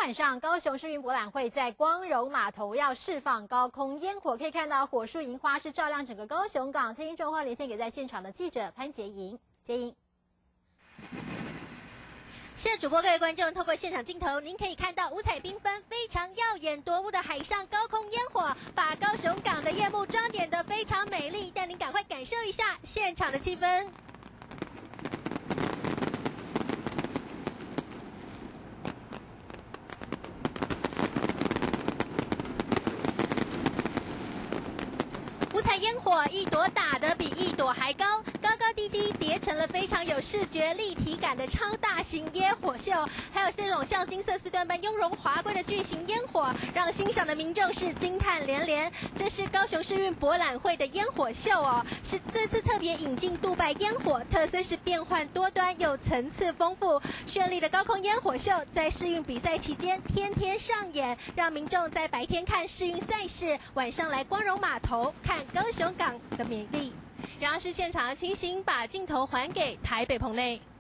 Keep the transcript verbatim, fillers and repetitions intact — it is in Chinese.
晚上，高雄市运博览会在光荣码头要释放高空烟火，可以看到火树银花是照亮整个高雄港。最新状况连线给在现场的记者潘杰莹，杰莹。 是的，主播各位观众，透过现场镜头，您可以看到五彩缤纷、非常耀眼夺目的海上高空烟火，把高雄港的夜幕装点得非常美丽。带您赶快感受一下现场的气氛。 五彩烟火一朵打得比一朵还高，高高低低叠成了非常有视觉立体感的超大型烟火秀，还有这种像金色丝缎般雍容华贵的巨型烟火，让欣赏的民众是惊叹连连。这是高雄市运博览会的烟火秀哦，是这次特别引进杜拜烟火，特色是变换多端又层次丰富，绚丽的高空烟火秀在世运比赛期间天天上演，让民众在白天看世运赛事，晚上来光荣码头看 高雄港的美丽，然后是现场的情形，把镜头还给台北棚内。